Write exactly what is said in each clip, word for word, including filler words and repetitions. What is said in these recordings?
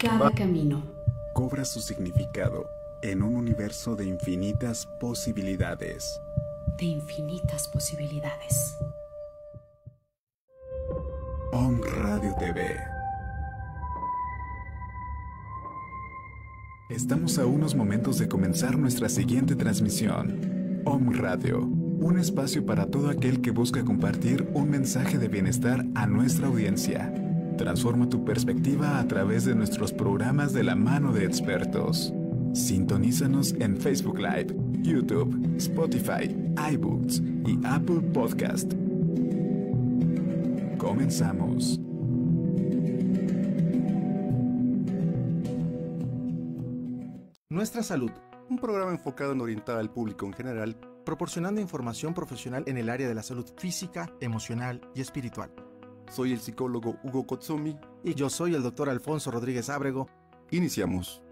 Cada camino cobra su significado en un universo de infinitas posibilidades. De infinitas posibilidades. Om Radio T V. Estamos a unos momentos de comenzar nuestra siguiente transmisión. Om Radio, un espacio para todo aquel que busca compartir un mensaje de bienestar a nuestra audiencia. Transforma tu perspectiva a través de nuestros programas de la mano de expertos. Sintonízanos en Facebook Live, YouTube, Spotify, iBooks y Apple Podcast. Comenzamos. Nuestra Salud, un programa enfocado en orientar al público en general, proporcionando información profesional en el área de la salud física, emocional y espiritual. Soy el psicólogo Hugo Kotsumi. Y yo soy el doctor Alfonso Rodríguez Ábrego. Iniciamos.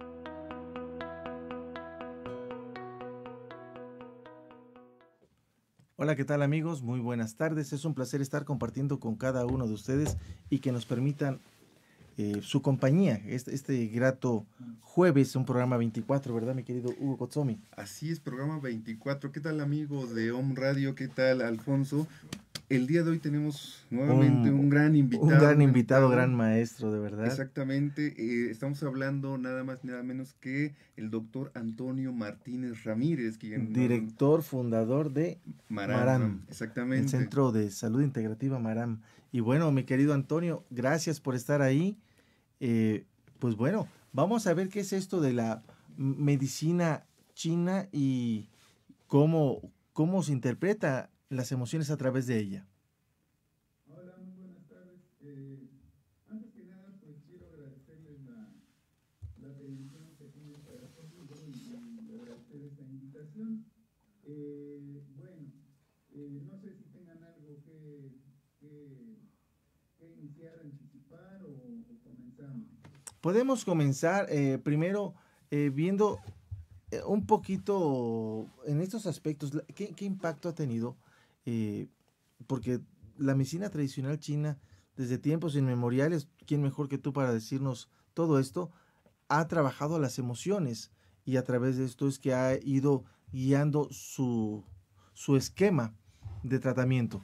Hola, ¿qué tal amigos? Muy buenas tardes. Es un placer estar compartiendo con cada uno de ustedes y que nos permitan eh, su compañía. Este, este grato jueves, un programa veinticuatro, ¿verdad, mi querido Hugo Kotsumi? Así es, programa veinticuatro. ¿Qué tal, amigos de Om Radio? ¿Qué tal, Alfonso? El día de hoy tenemos nuevamente un, un gran invitado. Un gran invitado, un gran maestro, de verdad. Exactamente. Eh, estamos hablando nada más, nada menos que el doctor Antonio Martínez Ramírez. Quien Director, nos... fundador de Maram. Maram. Exactamente. El Centro de Salud Integrativa Maram. Y bueno, mi querido Antonio, gracias por estar ahí. Eh, pues bueno, vamos a ver qué es esto de la medicina china y cómo, cómo se interpreta las emociones a través de ella. Hola, muy buenas tardes. Eh, antes que nada, pues quiero agradecerles la, la atención que tienen para conmigo y, y agradecer esta invitación. Eh, bueno, eh, no sé si tengan algo que, que, que iniciar, anticipar o, o comenzamos. Podemos comenzar eh, primero eh, viendo eh, un poquito en estos aspectos, ¿qué, qué impacto ha tenido? Eh, porque la medicina tradicional china, desde tiempos inmemoriales, ¿quién mejor que tú para decirnos todo esto? Ha trabajado las emociones y a través de esto es que ha ido guiando su, su esquema de tratamiento.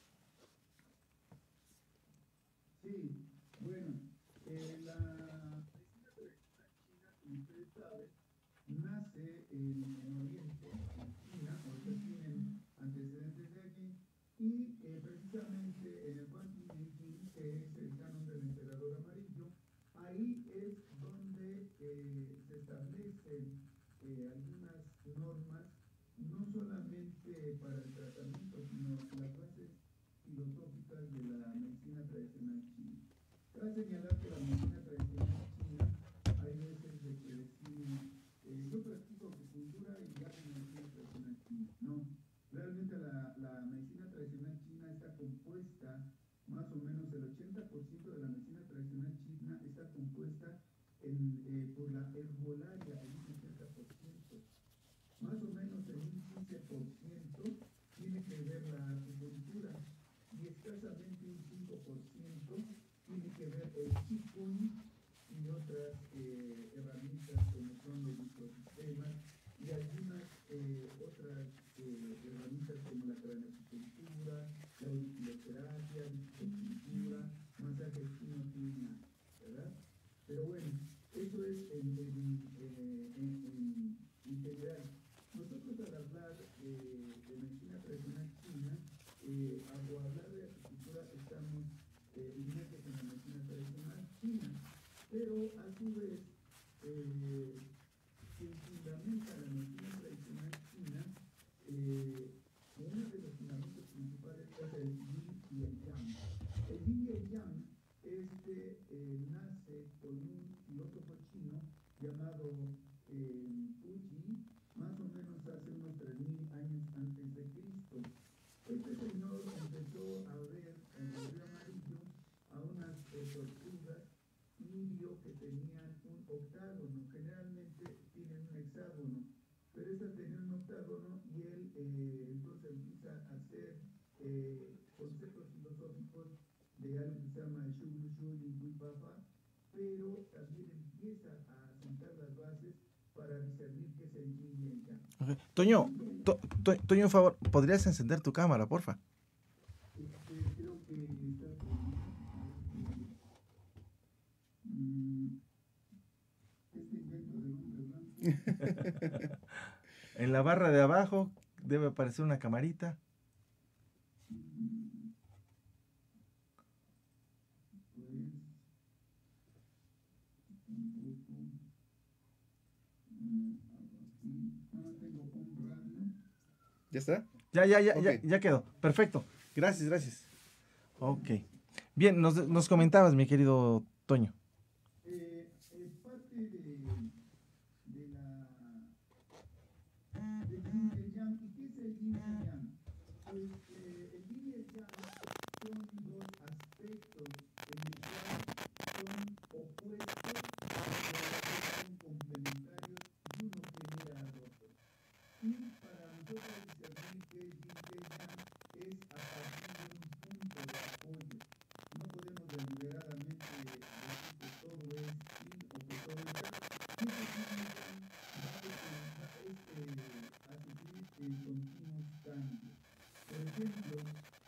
Sí, bueno, eh, la medicina tradicional china, como ustedes saben, nace en, en Oriente, en China, o sea, tienen antecedentes de allí, y eh, precisamente en el Huang Jin, que es el canon del emperador amarillo, ahí es donde eh, se establecen eh, algunas normas, no solamente para el tratamiento, sino las bases filosóficas de la medicina tradicional china. Cabe señalar que la medicina tradicional china, hay veces de que decimos, eh, yo practico acupuntura y hago medicina tradicional china. No, realmente la, la medicina tradicional china está compuesta, más o menos el ochenta por ciento de la medicina tradicional china está compuesta en, eh, por la herbolaria, en un ochenta por ciento. Más o menos en un quince por ciento tiene que ver la acupuntura y escasamente un cinco por ciento tiene que ver el qigong y otras eh, herramientas como son los microsistemas y algunas eh, otras eh, herramientas como la craneoacupuntura, la auriculoterapia, acupuntura, masaje chino-china, ¿verdad? Pero bueno, eso es en, en, eh, en, en, en general. Nosotros al hablar eh, de medicina tradicional china, eh, al hablar de acupuntura estamos eh, inmersos en la medicina tradicional china, pero a su vez eh, se fundamenta la medicina tradicional china, eh, uno de los fundamentos principales es el yin y el yang. El yin y el yang este, eh, nace con un filósofo chino llamado eh, Puyi, más o menos hace unos tres mil años antes de Cristo. Este señor empezó a ver en el río amarillo a unas eh, tortugas y vio que tenían un octágono, generalmente tienen un hexágono, pero estas tenían un octágono y él eh, entonces empieza a hacer eh, conceptos filosóficos de algo que se llama Shugru Shu Lingui Papa, pero también empieza a sentar las bases para discernir qué es el yin y el yang. Okay. Toño, to, to, Toño, un favor, ¿podrías encender tu cámara, porfa? Este, creo que está con- Mm, este invento del hombre blanco. En la barra de abajo debe aparecer una camarita. Pues, tampoco. Mm, aquí. No tengo un radio. ¿Ya está? Ya, ya, ya, Ok. ya, ya quedó. Perfecto. Gracias, gracias. Ok. Bien, nos, nos comentabas, mi querido Toño. Eh, eh, parte de, de la del yin y el yang. ¿Y qué es el yin y el yang? Pues eh, el yin y el yang son dos aspectos en el cual son opuestos, pero son complementarios y uno genera al otro. Y para nosotros discernir qué es yin y qué es yang es a partir de un punto de apoyo. No podemos deliberadamente decir que todo es yin o que todo es yang. Siempre yin y yang va a va a, este, a sufrir eh, continuos cambios. Por ejemplo,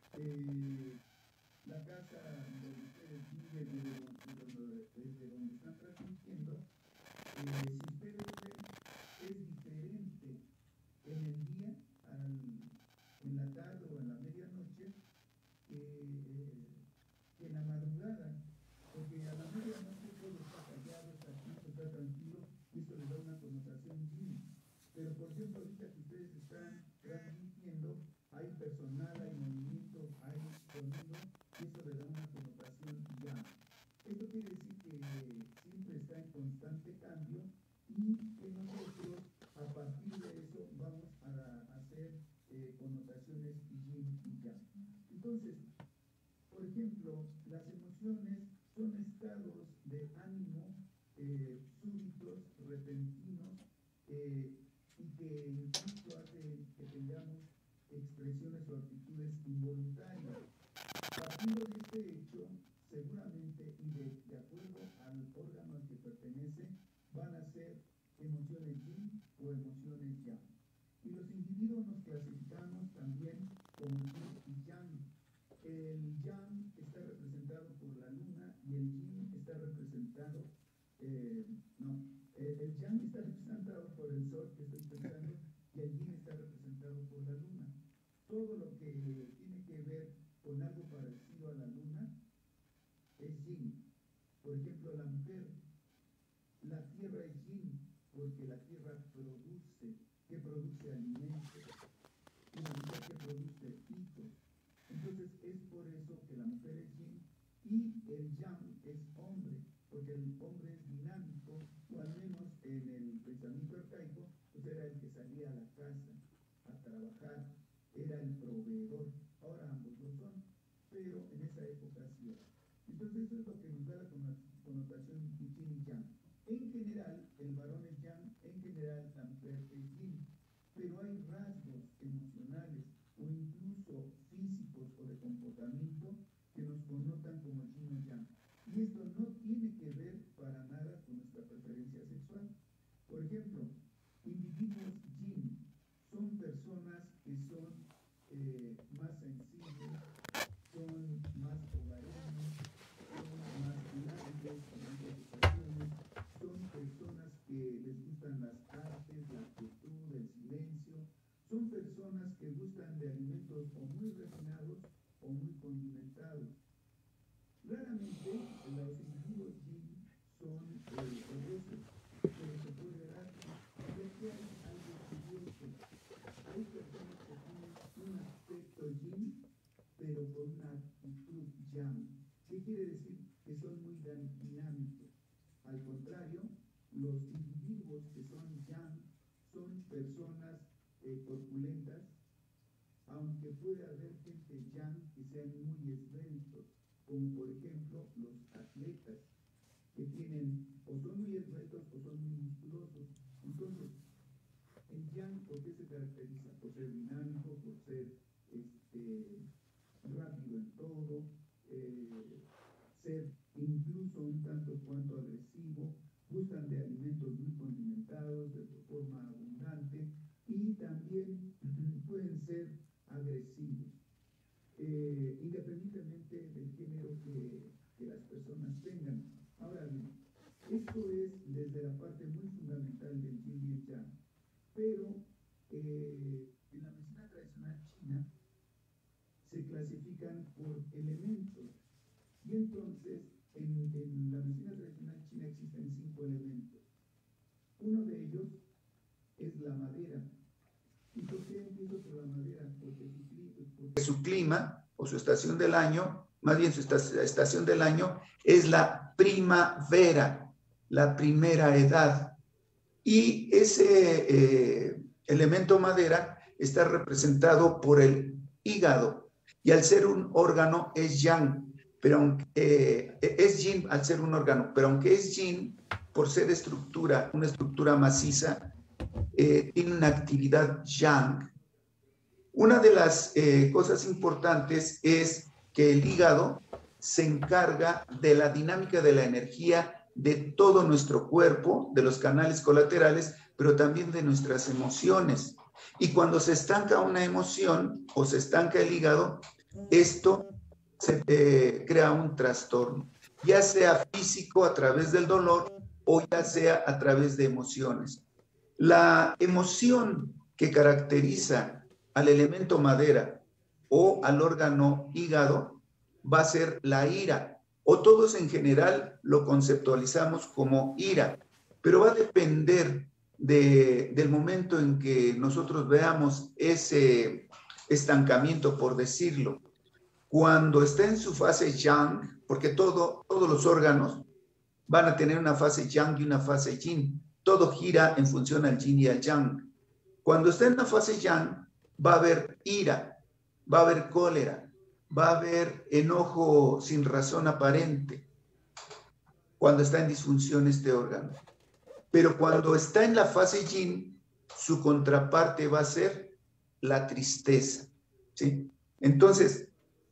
eh, la casa donde ustedes viven, desde donde, desde donde están transmitiendo, eh, si ustedes ven, es diferente en el día, al, en la tarde o en la medianoche, que, eh, que en la madrugada, porque a la medianoche todo está callado, está quieto, está tranquilo, y eso le da una connotación yin. Pero por ejemplo, ahorita que ustedes están transmitiendo, hay personal, hay movimiento, hay sonido, y eso le da una connotación yang. Esto quiere decir que siempre está en constante cambio y que nosotros, a partir de eso, vamos a, a hacer eh, connotaciones yin y yang. Entonces, por ejemplo, las emociones son estados de ánimo eh, súbitos, repentinos, eh, y que incluso hacen que tengamos expresiones o actitudes involuntarias. Partiendo de este hecho, seguramente y de, de acuerdo al órgano al que pertenece, van a ser emociones yin o emociones yang. Y los individuos nos clasificamos también como yin y yang. El yang está representado por la luna y el yin está representado, eh, no, eh, el yang está representado por el sol, que estoy pensando, y el yin está representado por la luna. Todo lo que tiene que ver con algo parecido a la luna es yin. Por ejemplo, la mujer, la tierra es yin, porque la tierra produce, que produce alimentos, y la mujer que produce hijos. Entonces es por eso que la mujer es yin y el yang es hombre, porque el hombre es dinámico, o al menos en el pensamiento arcaico, pues era el que salía a la casa a trabajar, era el proveedor. Ahora ambos lo son, pero en esa época sí era. Entonces eso es lo que nos da la connotación yin y yang. En general, el varón es yang, en general la mujer es yin, pero hay rasgos emocionales o incluso físicos o de comportamiento que nos connotan como yin o yang. Y esto no tiene que ver para nada con nuestra preferencia sexual. Por ejemplo, individuos yin son personas que son eh, más sensibles, son más hogareños, son más dinámicos en muchas ocasiones, son personas que les gustan las artes, la quietud, el silencio, son personas que gustan de alimentos o muy refinados o muy condimentados. Raramente los individuos yin son eh, obesos, pero se puede dar, y aquí hay algo curioso. Hay personas que tienen un aspecto yin, pero con una actitud yang. ¿Qué quiere decir? Que son muy dinámicos. Al contrario, los individuos que son yang son personas eh, corpulentas, aunque puede haber gente yang que sean muy esbeltos, como por ejemplo los atletas, que tienen o son muy esbeltos o son muy musculosos. Entonces, el yang, ¿por qué se caracteriza? Por ser dinámico, por ser este, rápido en todo, eh, ser incluso un tanto cuanto agresivo, busca agresivos, eh, independientemente del género que, que las personas tengan. Ahora bien, esto es desde la parte muy fundamental del yin y el yang, pero eh, en la medicina tradicional china se clasifican por elementos, y entonces en, en la medicina tradicional china existen cinco elementos. Uno de ellos es la madera. ¿Y por qué empiezo por la madera? Porque su, porque su clima o su estación del año, más bien su estación del año, es la primavera, la primera edad. Y ese eh, elemento madera está representado por el hígado. Y al ser un órgano es yang, pero aunque, eh, es yin al ser un órgano, pero aunque es yin, por ser estructura, una estructura maciza, eh, tiene una actividad yang. Una de las eh, cosas importantes es que el hígado se encarga de la dinámica de la energía de todo nuestro cuerpo, de los canales colaterales, pero también de nuestras emociones. Y cuando se estanca una emoción o se estanca el hígado, esto se eh, crea un trastorno, ya sea físico a través del dolor o ya sea a través de emociones. La emoción que caracteriza al elemento madera o al órgano hígado va a ser la ira, o todos en general lo conceptualizamos como ira, pero va a depender de, del momento en que nosotros veamos ese estancamiento, por decirlo. Cuando está en su fase yang, porque todo, todos los órganos van a tener una fase yang y una fase yin. Todo gira en función al yin y al yang. Cuando está en la fase yang, va a haber ira, va a haber cólera, va a haber enojo sin razón aparente, cuando está en disfunción este órgano. Pero cuando está en la fase yin, su contraparte va a ser la tristeza, ¿sí? Entonces,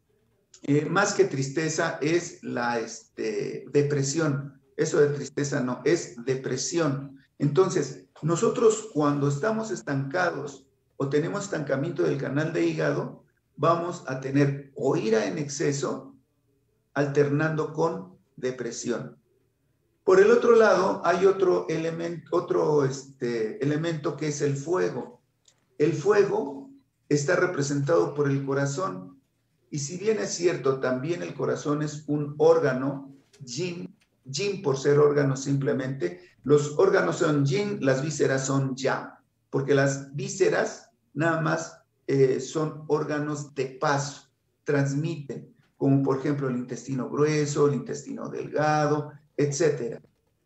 eh, más que tristeza es la este, depresión. Eso de tristeza no, es depresión. Entonces, nosotros cuando estamos estancados o tenemos estancamiento del canal de hígado, vamos a tener o ira en exceso, alternando con depresión. Por el otro lado, hay otro elemento, otro este, elemento que es el fuego. El fuego está representado por el corazón. Y si bien es cierto, también el corazón es un órgano, yin, yin por ser órgano simplemente, los órganos son yin, las vísceras son yang, porque las vísceras nada más eh, son órganos de paso, transmiten, como por ejemplo el intestino grueso, el intestino delgado, etcétera.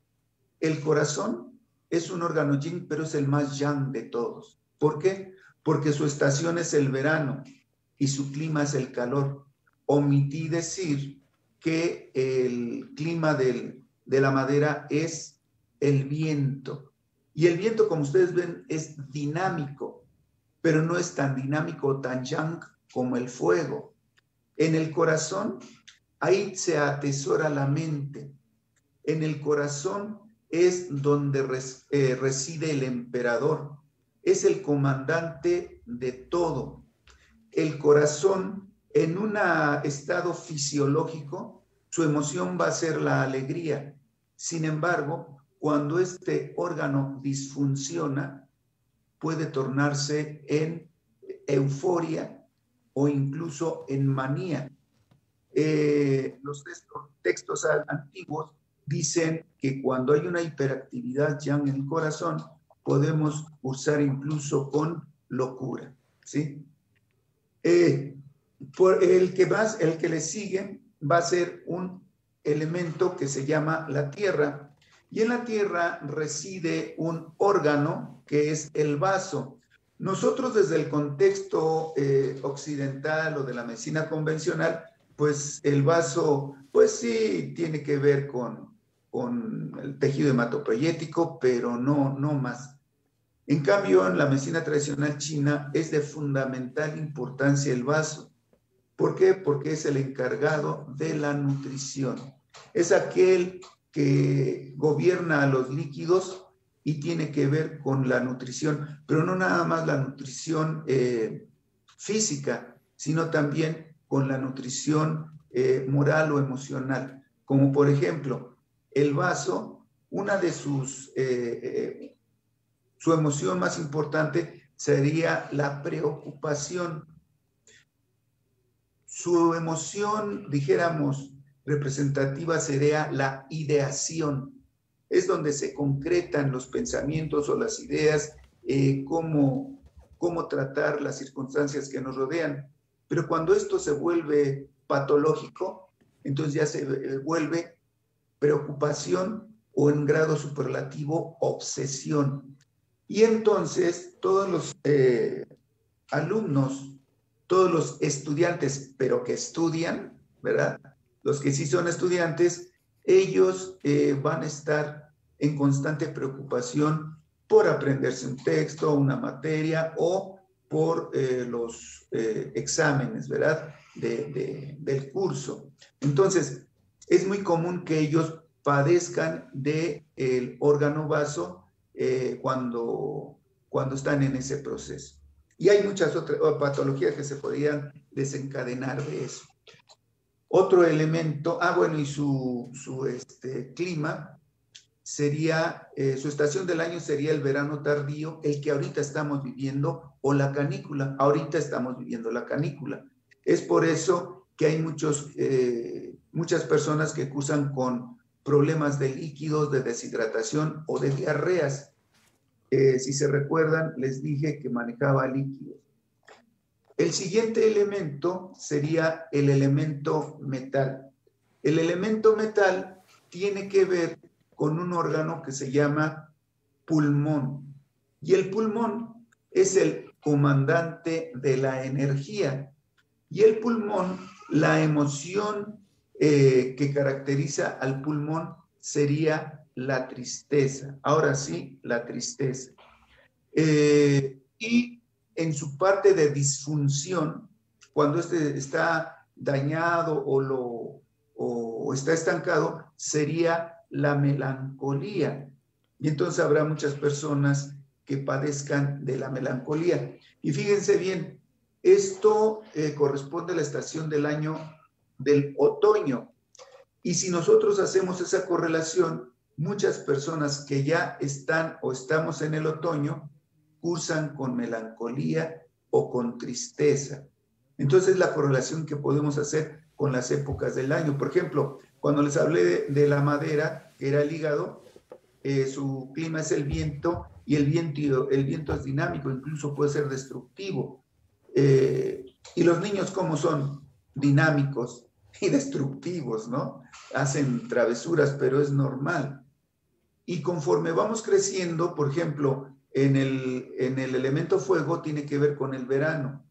El corazón es un órgano yin, pero es el más yang de todos. ¿Por qué? Porque su estación es el verano y su clima es el calor. Omití decir que el clima del, de la madera es el viento. Y el viento, como ustedes ven, es dinámico, pero no es tan dinámico o tan yang como el fuego. En el corazón, ahí se atesora la mente. En el corazón es donde res, eh, reside el emperador. Es el comandante de todo. El corazón, en un estado fisiológico, su emoción va a ser la alegría. Sin embargo, cuando este órgano disfunciona, puede tornarse en euforia o incluso en manía. Eh, los textos, textos antiguos dicen que cuando hay una hiperactividad yang en el corazón, podemos usar incluso con locura, ¿sí? Eh, por el, que va, el que le sigue va a ser un elemento que se llama la tierra, y en la tierra reside un órgano que es el vaso. Nosotros desde el contexto eh, occidental o de la medicina convencional, pues el vaso, pues sí, tiene que ver con, con el tejido hematopoyético, pero no, no más. En cambio, en la medicina tradicional china es de fundamental importancia el vaso. ¿Por qué? Porque es el encargado de la nutrición. Es aquel que gobierna a los líquidos y tiene que ver con la nutrición, pero no nada más la nutrición eh, física, sino también con la nutrición eh, moral o emocional. Como por ejemplo, el vaso, una de sus, eh, eh, su emoción más importante sería la preocupación. Su emoción, dijéramos, representativa sería la ideación. Es donde se concretan los pensamientos o las ideas, eh, cómo, cómo tratar las circunstancias que nos rodean. Pero cuando esto se vuelve patológico, entonces ya se vuelve preocupación o en grado superlativo obsesión. Y entonces todos los eh, alumnos, todos los estudiantes, pero que estudian, ¿verdad? Los que sí son estudiantes, ellos eh, van a estar en constante preocupación por aprenderse un texto, una materia o por eh, los eh, exámenes, ¿verdad? De, de, del curso. Entonces, es muy común que ellos padezcan del órgano vaso eh, cuando, cuando están en ese proceso. Y hay muchas otras patologías que se podrían desencadenar de eso. Otro elemento, ah, bueno, y su, su este, clima sería, eh, su estación del año sería el verano tardío, el que ahorita estamos viviendo, o la canícula. Ahorita estamos viviendo la canícula. Es por eso que hay muchos, eh, muchas personas que cursan con problemas de líquidos, de deshidratación o de diarreas. Eh, si se recuerdan, les dije que manejaba líquidos. El siguiente elemento sería el elemento metal. El elemento metal tiene que ver con un órgano que se llama pulmón. Y el pulmón es el comandante de la energía. Y el pulmón, la emoción eh, que caracteriza al pulmón sería la tristeza. Ahora sí, la tristeza. Eh, y en su parte de disfunción, cuando este está dañado o, lo, o, o está estancado, sería la melancolía. Y entonces habrá muchas personas que padezcan de la melancolía. Y fíjense bien, esto eh, corresponde a la estación del año del otoño. Y si nosotros hacemos esa correlación, muchas personas que ya están o estamos en el otoño cursan con melancolía o con tristeza. Entonces, la correlación que podemos hacer con las épocas del año. Por ejemplo, cuando les hablé de, de la madera, que era el hígado, eh, su clima es el viento, y el viento, el viento es dinámico, incluso puede ser destructivo. Eh, y los niños, ¿cómo son? Dinámicos y destructivos, ¿no? Hacen travesuras, pero es normal. Y conforme vamos creciendo, por ejemplo, en el, en el elemento fuego tiene que ver con el verano.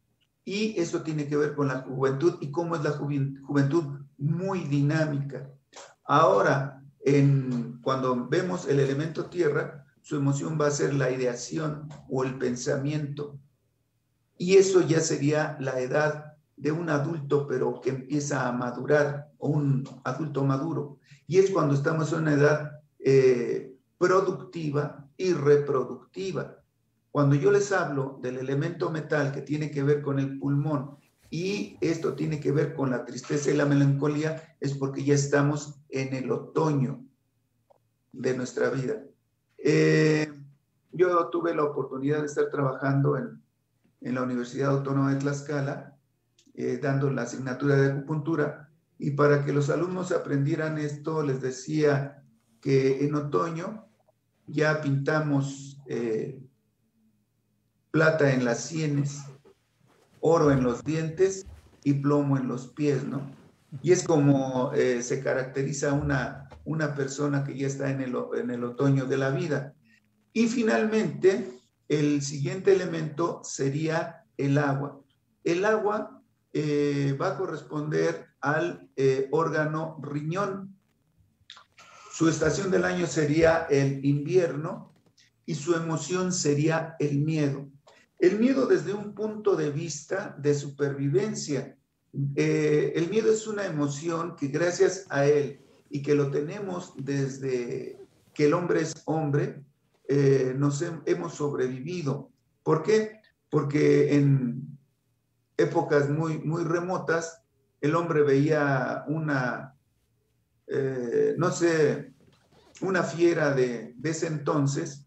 Y eso tiene que ver con la juventud. ¿Y cómo es la juventud? Muy dinámica. Ahora, en, cuando vemos el elemento tierra, su emoción va a ser la ideación o el pensamiento. Y eso ya sería la edad de un adulto, pero que empieza a madurar, o un adulto maduro. Y es cuando estamos en una edad eh, productiva y reproductiva. Cuando yo les hablo del elemento metal que tiene que ver con el pulmón y esto tiene que ver con la tristeza y la melancolía, es porque ya estamos en el otoño de nuestra vida. Eh, yo tuve la oportunidad de estar trabajando en, en la Universidad Autónoma de Tlaxcala, eh, dando la asignatura de acupuntura, y para que los alumnos aprendieran esto, les decía que en otoño ya pintamos eh, plata en las sienes, oro en los dientes y plomo en los pies, ¿no? Y es como eh, se caracteriza una, una persona que ya está en el, en el otoño de la vida. Y finalmente, el siguiente elemento sería el agua. El agua eh, va a corresponder al eh, órgano riñón. Su estación del año sería el invierno y su emoción sería el miedo. El miedo desde un punto de vista de supervivencia. Eh, el miedo es una emoción que gracias a él y que lo tenemos desde que el hombre es hombre, eh, nos he, hemos sobrevivido. ¿Por qué? Porque en, épocas muy, muy remotas, el hombre veía una, eh, no sé, una fiera de, de ese entonces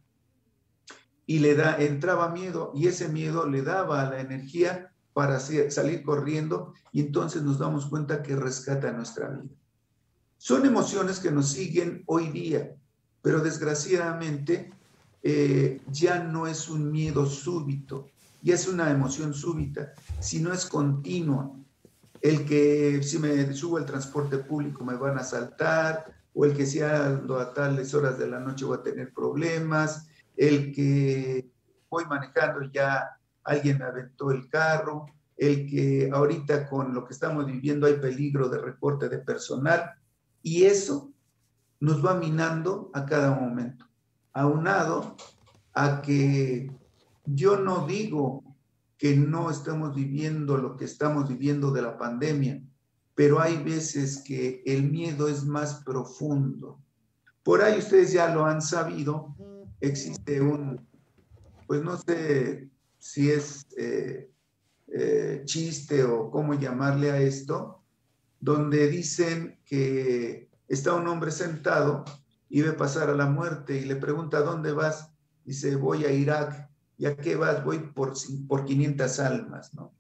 y le da, entraba miedo, y ese miedo le daba la energía para hacer, salir corriendo, y entonces nos damos cuenta que rescata nuestra vida. Son emociones que nos siguen hoy día, pero desgraciadamente eh, ya no es un miedo súbito, ya es una emoción súbita, sino es continua. El que si me subo al transporte público me van a asaltar, o el que si ando a tales horas de la noche voy a tener problemas, el que voy manejando y ya alguien me aventó el carro, el que ahorita con lo que estamos viviendo hay peligro de recorte de personal, y eso nos va minando a cada momento, aunado a que yo no digo que no estamos viviendo lo que estamos viviendo de la pandemia, pero hay veces que el miedo es más profundo. Por ahí ustedes ya lo han sabido, existe un, pues no sé si es eh, eh, chiste o cómo llamarle a esto, donde dicen que está un hombre sentado y ve pasar a la muerte y le pregunta, ¿dónde vas? Dice, voy a Irak. ¿Y a qué vas? Voy por, por quinientas almas, ¿no?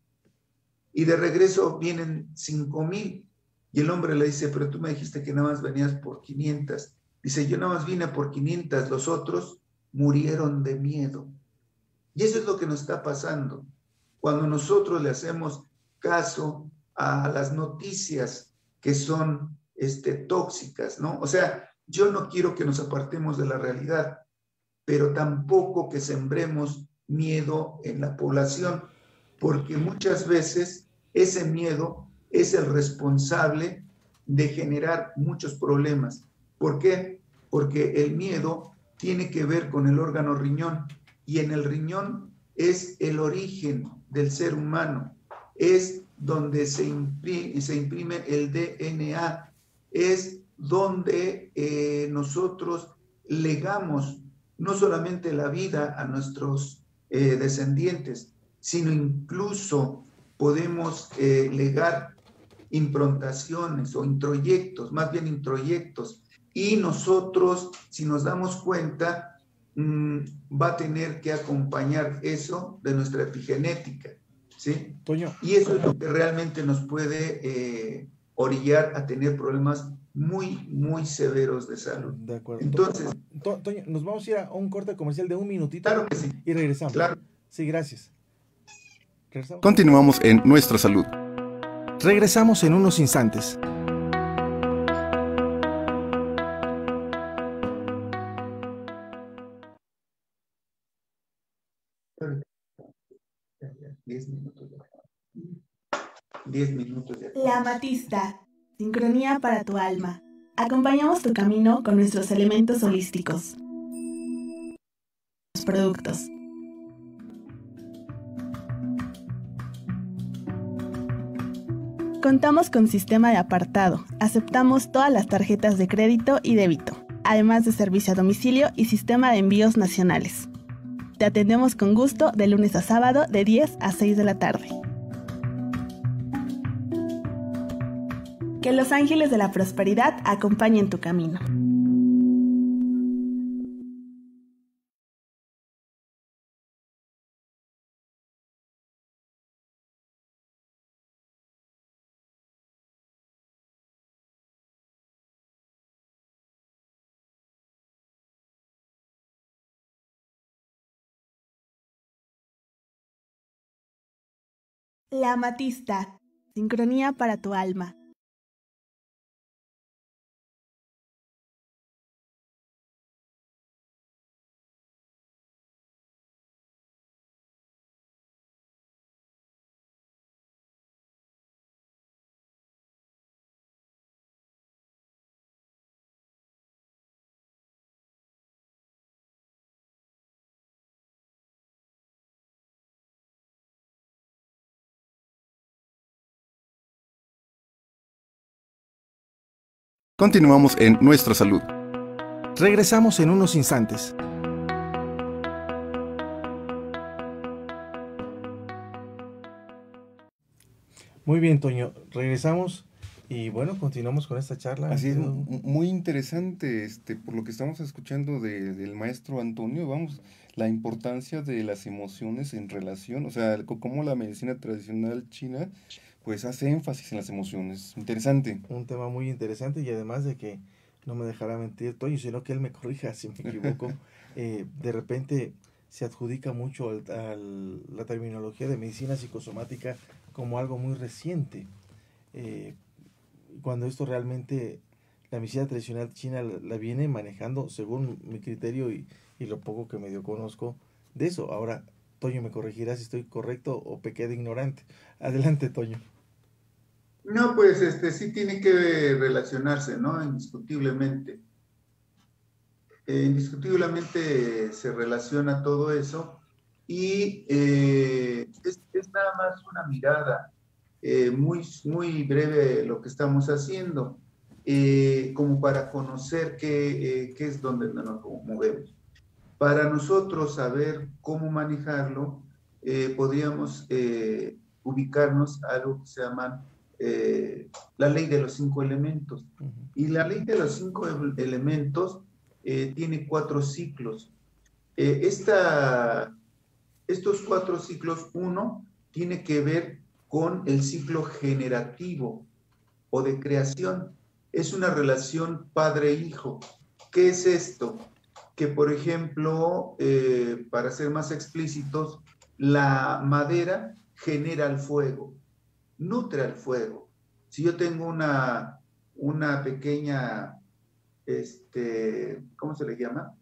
Y de regreso vienen cinco mil. Y el hombre le dice, pero tú me dijiste que nada más venías por quinientas. Dice, yo nada más vine por quinientas, los otros murieron de miedo. Y eso es lo que nos está pasando. Cuando nosotros le hacemos caso a las noticias que son este, tóxicas, ¿no? O sea, yo no quiero que nos apartemos de la realidad, pero tampoco que sembremos miedo en la población, porque muchas veces ese miedo es el responsable de generar muchos problemas. ¿Por qué? Porque el miedo tiene que ver con el órgano riñón, y en el riñón es el origen del ser humano, es donde se imprime, se imprime el D N A, es donde eh, nosotros legamos no solamente la vida a nuestros eh, descendientes, sino incluso podemos eh, legar improntaciones o introyectos, más bien introyectos, y nosotros, si nos damos cuenta, mmm, va a tener que acompañar eso de nuestra epigenética, ¿sí? Toño. Y eso es lo que realmente nos puede eh, orillar a tener problemas muy, muy severos de salud. De acuerdo. Entonces, To- Toño, nos vamos a ir a un corte comercial de un minutito. Claro que sí. Y regresamos. Claro. Sí, gracias. Regresamos. Continuamos en Nuestra Salud. Regresamos en unos instantes. Diez minutos ya. Diez minutos ya. La Amatista, sincronía para tu alma. Acompañamos tu camino con nuestros elementos holísticos. Los productos. Contamos con sistema de apartado. Aceptamos todas las tarjetas de crédito y débito, además de servicio a domicilio y sistema de envíos nacionales. Te atendemos con gusto de lunes a sábado de diez a seis de la tarde. Que los ángeles de la prosperidad acompañen tu camino. La Amatista, sincronía para tu alma. Continuamos en Nuestra Salud. Regresamos en unos instantes. Muy bien, Toño, regresamos y bueno, continuamos con esta charla. Así es, Pero... muy interesante, este, por lo que estamos escuchando de, del maestro Antonio, vamos, la importancia de las emociones en relación, o sea, cómo la medicina tradicional china, pues hace énfasis en las emociones. Interesante. Un tema muy interesante y además de que no me dejará mentir Toño, sino que él me corrija si me equivoco. eh, de repente se adjudica mucho al, al, la terminología de medicina psicosomática como algo muy reciente, eh, cuando esto realmente la medicina tradicional china la, la viene manejando según mi criterio y, y lo poco que medio conozco de eso. Ahora, Toño me corregirá si estoy correcto o pequé de ignorante. Adelante, Toño. No, pues este sí tiene que relacionarse, ¿no? Indiscutiblemente. Eh, indiscutiblemente se relaciona todo eso y eh, es, es nada más una mirada eh, muy, muy breve lo que estamos haciendo, eh, como para conocer qué, eh, qué es donde nos movemos. Para nosotros saber cómo manejarlo, eh, podríamos eh, ubicarnos a algo que se llama eh, la ley de los cinco elementos. Uh-huh. Y la ley de los cinco elementos eh, tiene cuatro ciclos. Eh, esta, estos cuatro ciclos, uno tiene que ver con el ciclo generativo o de creación. Es una relación padre-hijo. ¿Qué es esto? Que, por ejemplo, eh, para ser más explícitos, la madera genera el fuego, nutre al fuego. Si yo tengo una, una pequeña, este, ¿cómo se le llama?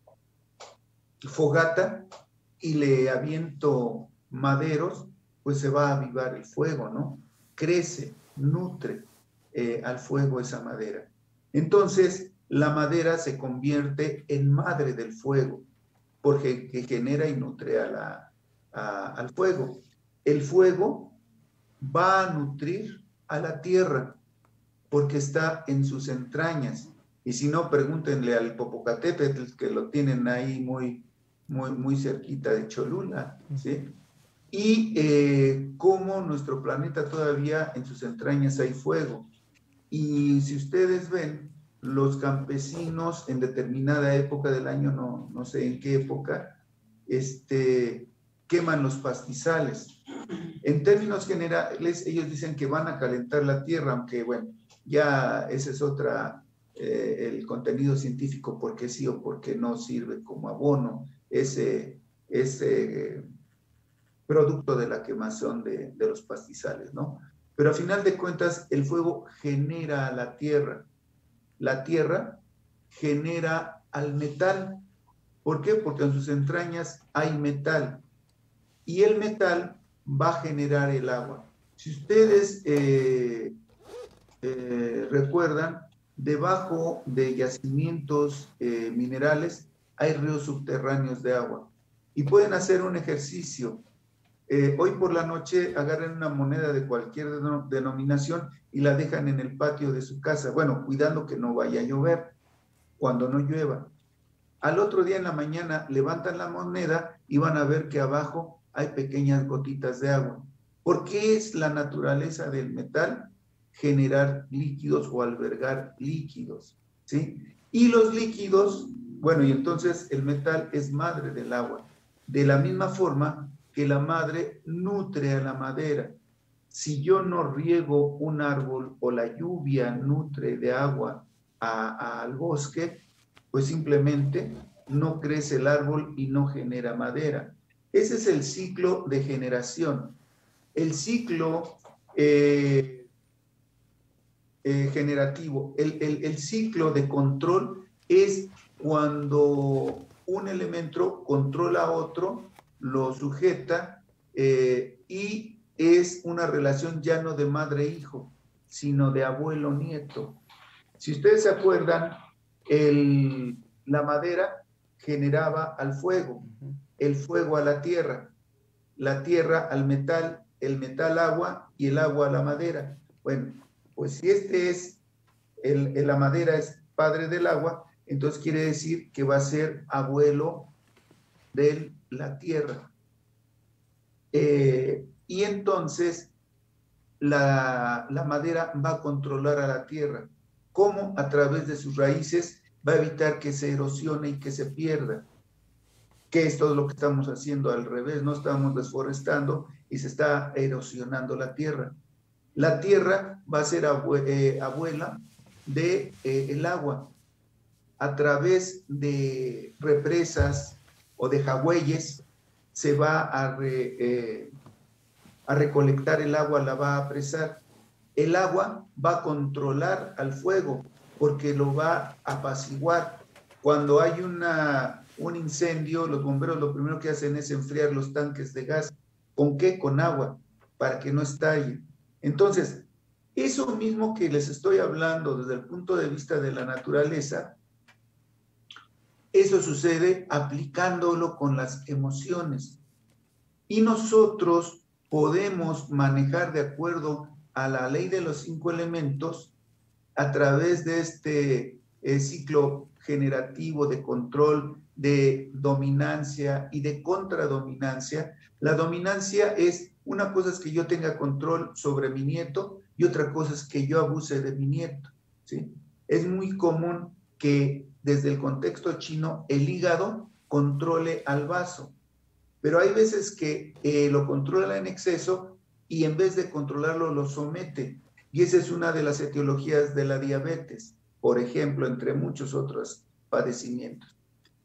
Fogata, y le aviento maderos, pues se va a avivar el fuego, ¿no? Crece, nutre eh, al fuego esa madera. Entonces, la madera se convierte en madre del fuego, porque que genera y nutre a la, a, al fuego. El fuego va a nutrir a la tierra, porque está en sus entrañas. Y si no, pregúntenle al Popocatépetl, que lo tienen ahí muy, muy, muy cerquita de Cholula, ¿sí? Y eh, cómo nuestro planeta todavía en sus entrañas hay fuego. Y si ustedes ven, los campesinos en determinada época del año, no, no sé en qué época, este, queman los pastizales. En términos generales, ellos dicen que van a calentar la tierra, aunque bueno, ya ese es otra, eh, el contenido científico, por qué sí o por qué no sirve como abono, ese, ese producto de la quemazón de, de los pastizales, ¿no? Pero a final de cuentas, el fuego genera a la tierra. La tierra genera al metal. ¿Por qué? Porque en sus entrañas hay metal. Y el metal va a generar el agua. Si ustedes eh, eh, recuerdan, debajo de yacimientos eh, minerales hay ríos subterráneos de agua. Y pueden hacer un ejercicio. Eh, hoy por la noche agarren una moneda de cualquier denominación y la dejan en el patio de su casa. Bueno, cuidando que no vaya a llover cuando no llueva. Al otro día en la mañana levantan la moneda y van a ver que abajo hay pequeñas gotitas de agua. ¿Por qué es la naturaleza del metal? Generar líquidos o albergar líquidos, ¿sí? Y los líquidos, bueno, y entonces el metal es madre del agua. De la misma forma que la madre nutre a la madera. Si yo no riego un árbol o la lluvia nutre de agua a, a, al bosque, pues simplemente no crece el árbol y no genera madera. Ese es el ciclo de generación. El ciclo eh, eh, generativo, el, el, el ciclo de control es cuando un elemento controla a otro, lo sujeta eh, y es una relación ya no de madre-hijo, sino de abuelo-nieto. Si ustedes se acuerdan, el, la madera generaba al fuego, el fuego a la tierra, la tierra al metal, el metal agua y el agua a la madera. Bueno, pues si este es, el, el, la madera es padre del agua, entonces quiere decir que va a ser abuelo de la tierra. Eh, y entonces la, la madera va a controlar a la tierra. ¿Cómo? A través de sus raíces va a evitar que se erosione y que se pierda. Que es todo lo que estamos haciendo al revés, no estamos desforestando y se está erosionando la tierra. La tierra va a ser abue eh, abuela de eh, el agua. A través de represas o de jagüeyes se va a, re, eh, a recolectar el agua, la va a apresar. El agua va a controlar al fuego porque lo va a apaciguar. Cuando hay una, un incendio, los bomberos lo primero que hacen es enfriar los tanques de gas. ¿Con qué? Con agua, para que no estallen. Entonces, eso mismo que les estoy hablando desde el punto de vista de la naturaleza, eso sucede aplicándolo con las emociones. Y nosotros podemos manejar de acuerdo a la ley de los cinco elementos a través de este eh, ciclo generativo de control, de dominancia y de contradominancia. La dominancia es, una cosa es que yo tenga control sobre mi nieto y otra cosa es que yo abuse de mi nieto, ¿sí? Es muy común que desde el contexto chino el hígado controle al vaso, pero hay veces que eh, lo controla en exceso y en vez de controlarlo lo somete, y esa es una de las etiologías de la diabetes, por ejemplo, entre muchos otros padecimientos.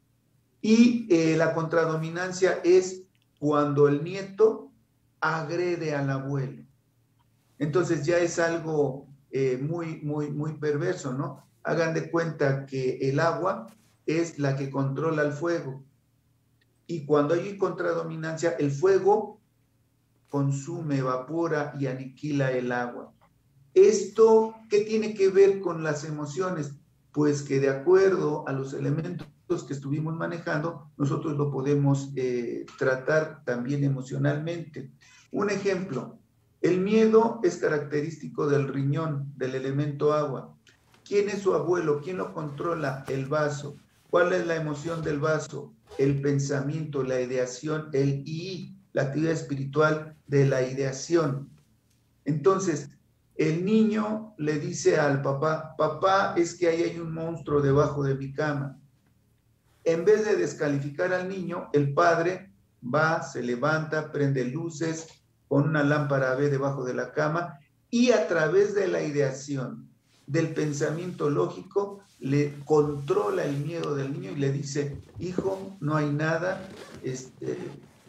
Y eh, la contradominancia es cuando el nieto agrede al abuelo. Entonces ya es algo eh, muy, muy, muy perverso, ¿no? Hagan de cuenta que el agua es la que controla el fuego. Y cuando hay contradominancia, el fuego consume, evapora y aniquila el agua. ¿Esto qué tiene que ver con las emociones? Pues que de acuerdo a los elementos que estuvimos manejando, nosotros lo podemos eh, tratar también emocionalmente. Un ejemplo, el miedo es característico del riñón, del elemento agua. ¿Quién es su abuelo? ¿Quién lo controla? El vaso. ¿Cuál es la emoción del vaso? El pensamiento, la ideación, el I, la actividad espiritual de la ideación. Entonces, el niño le dice al papá, papá, es que ahí hay un monstruo debajo de mi cama. En vez de descalificar al niño, el padre va, se levanta, prende luces, pone una lámpara B debajo de la cama y a través de la ideación, del pensamiento lógico, le controla el miedo del niño y le dice, hijo, no hay nada, este,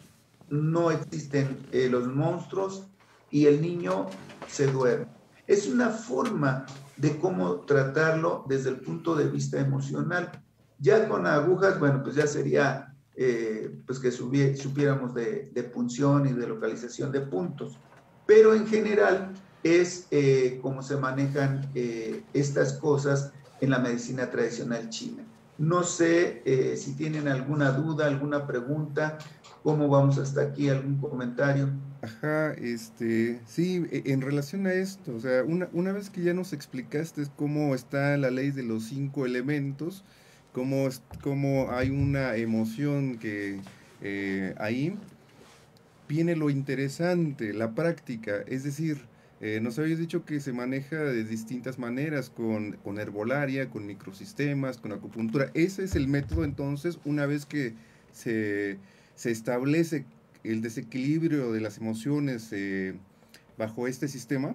no existen eh, los monstruos, y el niño se duerme. Es una forma de cómo tratarlo desde el punto de vista emocional. Ya con agujas, bueno, pues ya sería eh, pues que subi- supiéramos de, de punción y de localización de puntos. Pero en general es eh, como se manejan eh, estas cosas en la medicina tradicional china. No sé eh, si tienen alguna duda, alguna pregunta, cómo vamos hasta aquí, algún comentario. Ajá, este, sí, en relación a esto, o sea, una, una vez que ya nos explicaste cómo está la ley de los cinco elementos, cómo, cómo hay una emoción que eh, ahí viene lo interesante, la práctica, es decir, eh, nos habéis dicho que se maneja de distintas maneras, con, con herbolaria, con microsistemas, con acupuntura. Ese es el método entonces, una vez que se, se establece el desequilibrio de las emociones eh, bajo este sistema.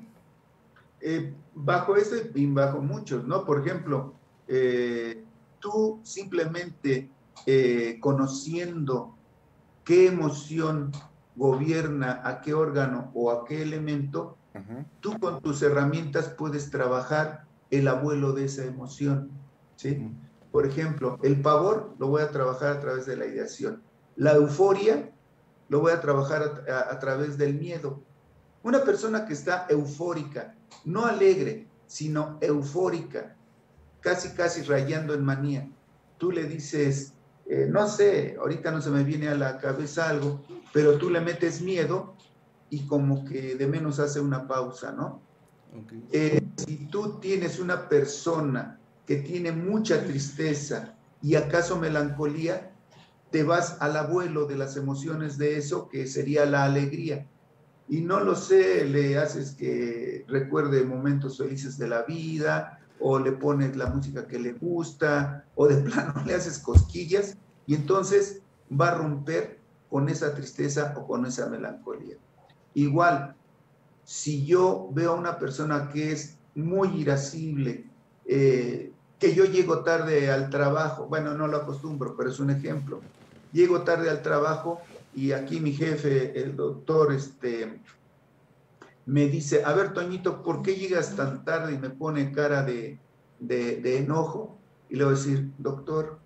Eh, bajo ese y bajo muchos, ¿no? Por ejemplo, eh, tú simplemente eh, conociendo qué emoción gobierna a qué órgano o a qué elemento, uh-huh. Tú con tus herramientas puedes trabajar el abuelo de esa emoción, ¿sí? Uh-huh. Por ejemplo, el pavor lo voy a trabajar a través de la ideación. La euforia lo voy a trabajar a, a, a través del miedo. Una persona que está eufórica, no alegre, sino eufórica, casi casi rayando en manía, tú le dices, eh, no sé, ahorita no se me viene a la cabeza algo, pero tú le metes miedo y como que de menos hace una pausa, ¿no? Okay. Eh, si tú tienes una persona que tiene mucha tristeza y acaso melancolía, te vas al abuelo de las emociones de eso, que sería la alegría. y no lo sé, le haces que recuerde momentos felices de la vida, o le pones la música que le gusta, o de plano le haces cosquillas, y entonces va a romper con esa tristeza o con esa melancolía. Igual, si yo veo a una persona que es muy irascible, eh, que yo llego tarde al trabajo, bueno, no lo acostumbro, pero es un ejemplo, llego tarde al trabajo y aquí mi jefe, el doctor, este, me dice, a ver, Toñito, ¿por qué llegas tan tarde? Y me pone cara de, de, de enojo, y le voy a decir, doctor,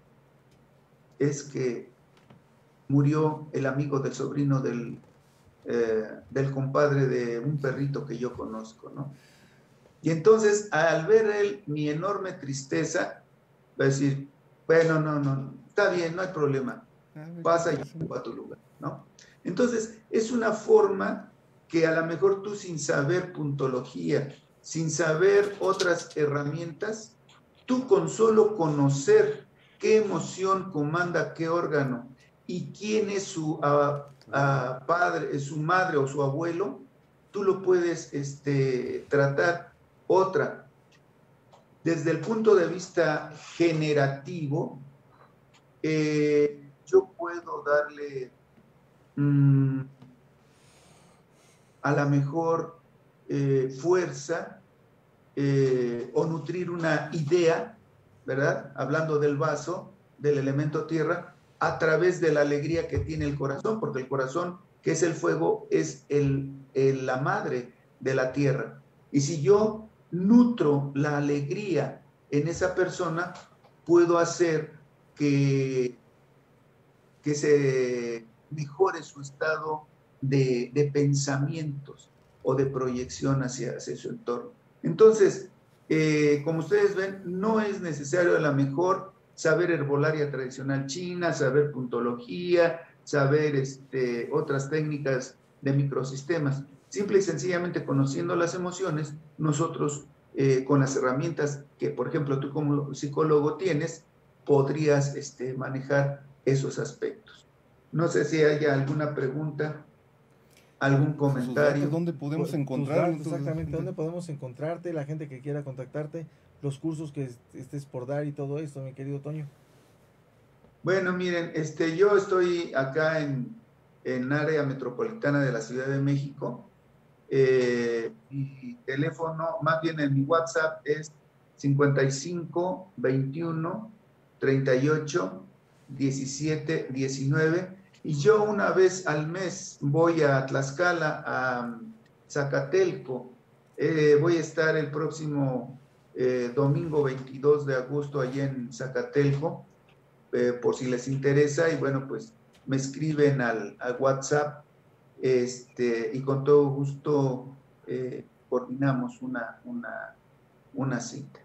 es que murió el amigo del sobrino del, eh, del compadre de un perrito que yo conozco, ¿no? Y entonces, al ver él mi enorme tristeza, va a decir, bueno, no, no, está bien, no hay problema, pasa y ocupa tu lugar, ¿no? Entonces, es una forma que a lo mejor tú, sin saber puntología, sin saber otras herramientas, tú con solo conocer qué emoción comanda qué órgano y quién es su uh, uh, padre, su madre o su abuelo, tú lo puedes este, tratar. Otra, desde el punto de vista generativo, eh, yo puedo darle mmm, a la mejor eh, fuerza eh, o nutrir una idea, ¿verdad? Hablando del vaso, del elemento tierra, a través de la alegría que tiene el corazón, porque el corazón, que es el fuego, es el, el, la madre de la tierra. Y si yo nutro la alegría en esa persona, puedo hacer que, que se mejore su estado de, de pensamientos o de proyección hacia, hacia su entorno. Entonces, eh, como ustedes ven, no es necesario a lo mejor saber herbolaria tradicional china, saber puntología, saber este, otras técnicas de microsistemas. Simple y sencillamente conociendo las emociones, nosotros eh, con las herramientas que, por ejemplo, tú como psicólogo tienes, podrías este, manejar esos aspectos. No sé si haya alguna pregunta, algún comentario. ¿Dónde podemos encontrar? Exactamente, ¿dónde podemos encontrarte? La gente que quiera contactarte, los cursos que estés por dar y todo esto, mi querido Toño. Bueno, miren, este, yo estoy acá en, en área metropolitana de la Ciudad de México. Eh, mi teléfono, más bien en mi WhatsApp, es cincuenta y cinco, veintiuno, treinta y ocho, diecisiete, diecinueve, y yo una vez al mes voy a Tlaxcala, a Zacatelco. Eh, voy a estar el próximo eh, domingo veintidós de agosto allí en Zacatelco, eh, por si les interesa, y bueno, pues me escriben al, al WhatsApp. Este, y con todo gusto eh, coordinamos una, una, una cita.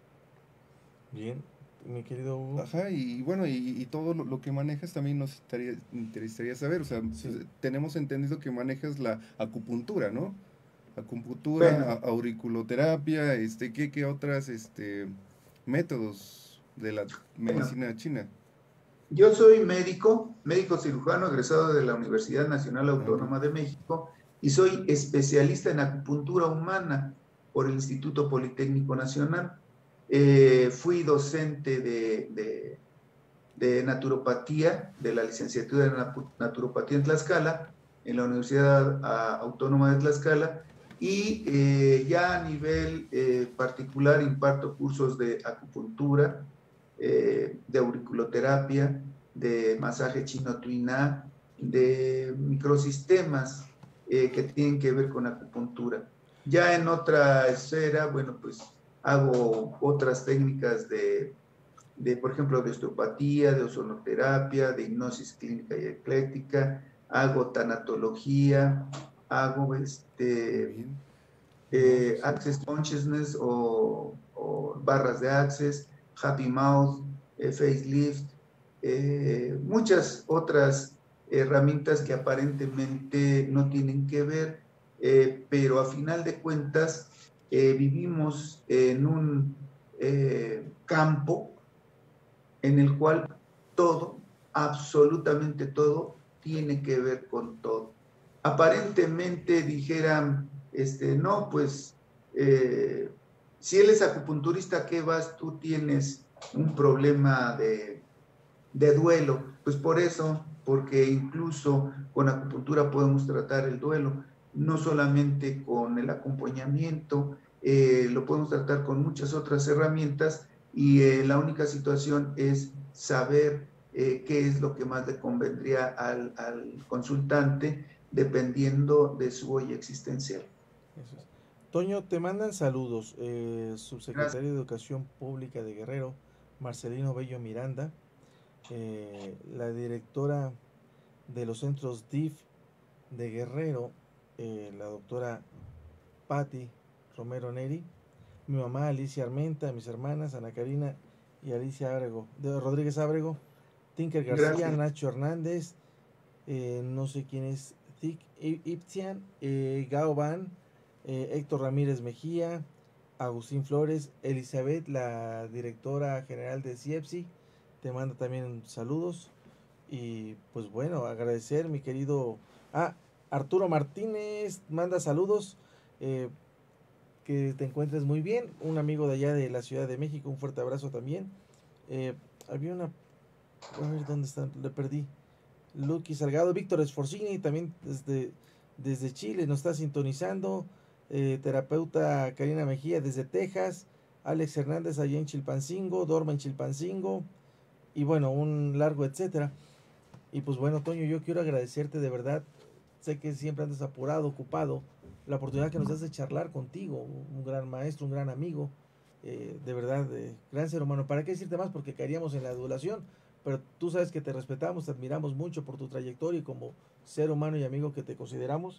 Bien, mi querido Hugo. Ajá, y bueno, y, y todo lo, lo que manejas también nos estaría, interesaría saber, o sea, sí. Pues, tenemos entendido que manejas la acupuntura, ¿no? Acupuntura, bueno, auriculoterapia, este, ¿qué, qué otras este, métodos de la medicina bueno, china? Yo soy médico, médico cirujano egresado de la Universidad Nacional Autónoma de México y soy especialista en acupuntura humana por el Instituto Politécnico Nacional. Eh, fui docente de, de, de naturopatía, de la licenciatura en naturopatía en Tlaxcala, en la Universidad Autónoma de Tlaxcala, y eh, ya a nivel eh, particular imparto cursos de acupuntura, Eh, de auriculoterapia, de masaje chino tuiná, de microsistemas eh, que tienen que ver con acupuntura. Ya en otra esfera, bueno, pues hago otras técnicas de, de por ejemplo, de osteopatía, de ozonoterapia, de hipnosis clínica y ecléctica, hago tanatología, hago este, eh, Access Consciousness o, o barras de Access, Happy Mouth, eh, Facelift, eh, muchas otras herramientas que aparentemente no tienen que ver, eh, pero a final de cuentas eh, vivimos en un eh, campo en el cual todo, absolutamente todo, tiene que ver con todo. aparentemente dijeran, este, no, pues, eh, si él es acupunturista, ¿qué vas? Tú tienes un problema de, de duelo. Pues por eso, porque incluso con acupuntura podemos tratar el duelo, no solamente con el acompañamiento, eh, lo podemos tratar con muchas otras herramientas y eh, la única situación es saber eh, qué es lo que más le convendría al, al consultante dependiendo de su hoy existencial. Eso es. Toño, te mandan saludos, eh, subsecretario Gracias. de Educación Pública de Guerrero, Marcelino Bello Miranda, eh, la directora de los centros D I F de Guerrero, eh, la doctora Patti Romero Neri, mi mamá Alicia Armenta, mis hermanas Ana Karina y Alicia Ábrego, de Rodríguez Ábrego, Tinker García, Gracias. Nacho Hernández, eh, no sé quién es, Tic Iptian, eh, Gao Van, eh, Héctor Ramírez Mejía, Agustín Flores, Elizabeth, la directora general de C I E P S I, te manda también saludos. Y pues bueno, agradecer mi querido ah, Arturo Martínez, manda saludos, eh, que te encuentres muy bien, un amigo de allá de la Ciudad de México, un fuerte abrazo también. Eh, había una, a ver dónde está, le perdí. Luqui Salgado, Víctor Esforcini también desde, desde Chile nos está sintonizando, eh, terapeuta Karina Mejía desde Texas, Alex Hernández allá en Chilpancingo, Dorma en Chilpancingo, y bueno, un largo etcétera. Y pues bueno, Toño, yo quiero agradecerte de verdad, sé que siempre andas apurado, ocupado, la oportunidad que nos das de charlar contigo, un gran maestro, un gran amigo, eh, de verdad, eh, gran ser humano. ¿Para qué decirte más? Porque caeríamos en la adulación, pero tú sabes que te respetamos, te admiramos mucho por tu trayectoria y como ser humano y amigo que te consideramos.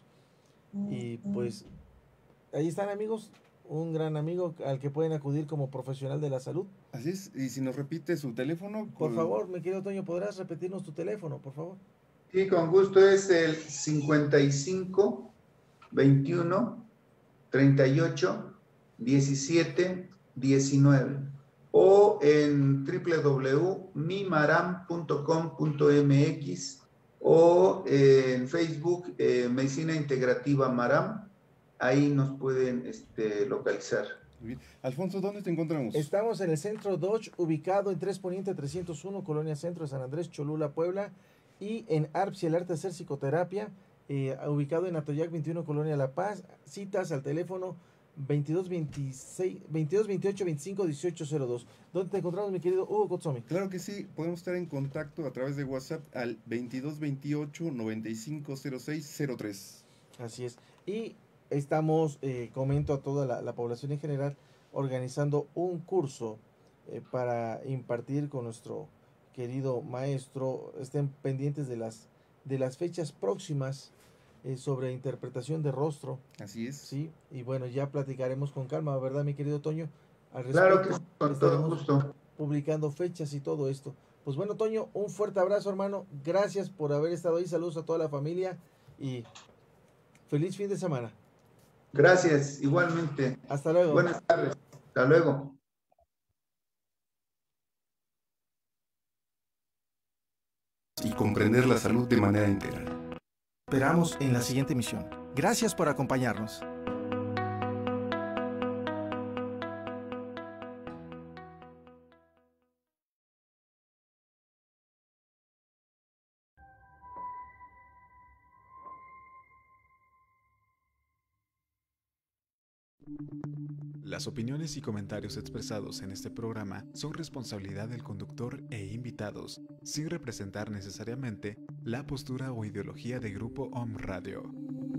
Y pues ahí están, amigos, un gran amigo al que pueden acudir como profesional de la salud. Así es, y si nos repite su teléfono. Por pues... favor, mi querido Toño, ¿podrás repetirnos tu teléfono, por favor? Sí, con gusto, es el cincuenta y cinco, veintiuno, treinta y ocho, diecisiete, diecinueve o en doble u doble u doble u punto mimaram punto com punto m x o eh, en Facebook eh, Medicina Integrativa Maram, ahí nos pueden este, localizar. Bien. Alfonso, ¿dónde te encontramos? Estamos en el Centro Dodge, ubicado en tres Poniente trescientos uno, Colonia Centro de San Andrés, Cholula, Puebla, y en A R P S y el Arte de Hacer Psicoterapia, eh, ubicado en Atoyac veintiuno, Colonia La Paz. Citas al teléfono veintidós veintiséis, veintidós veintiocho veinticinco dieciocho cero dos. ¿Dónde te encontramos, mi querido Hugo Kotsomi? Claro que sí, podemos estar en contacto a través de WhatsApp al veintidós veintiocho noventa y cinco cero seis cero tres. Así es. Y estamos, eh, comento a toda la, la población en general, organizando un curso eh, para impartir con nuestro querido maestro. Estén pendientes de las, de las fechas próximas eh, sobre interpretación de rostro. Así es. Sí, y bueno, ya platicaremos con calma, ¿verdad, mi querido Toño? Al Claro que respecto, sí, con todo estaremos gusto. publicando fechas y todo esto. Pues bueno, Toño, un fuerte abrazo, hermano. Gracias por haber estado ahí. Saludos a toda la familia y feliz fin de semana. Gracias, igualmente. Hasta luego. Buenas tardes. Hasta luego. Y comprender la salud de manera integral. Esperamos en la siguiente emisión. Gracias por acompañarnos. Las opiniones y comentarios expresados en este programa son responsabilidad del conductor e invitados, sin representar necesariamente la postura o ideología de Grupo Om Radio.